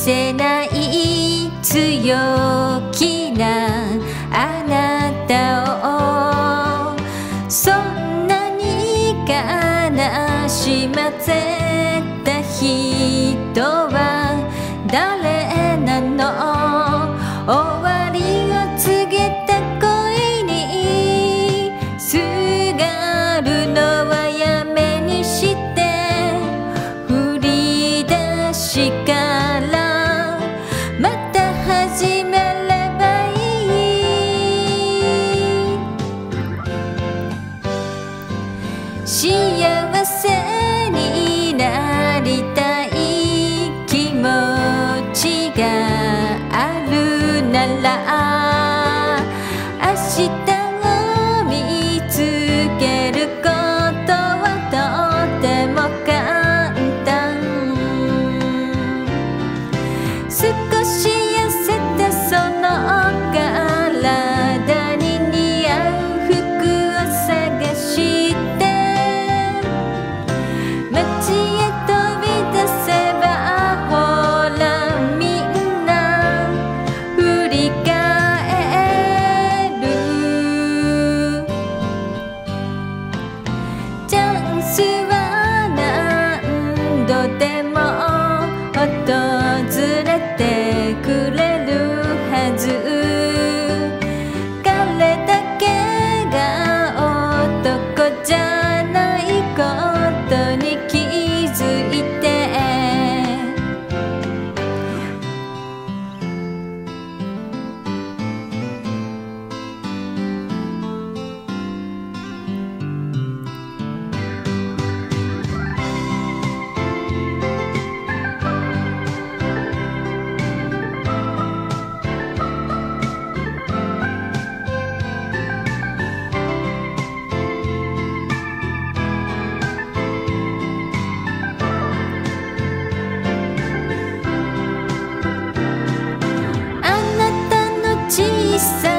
せない強気なあなたを、そんなに悲しませた人は誰なの。終わりを告げた恋にすがるのはやめにして、振り出しからまた始めればいい。幸せになりたい気持ちがあるなら、明日を見つけることはとても簡単。少し痩せたその体に似合う服を探して、街へ飛び出せばほらみんな振り返る。チャンスは何度でも訪れてくれるはず。彼だけが男じゃないことに気づいて、あなたの小さ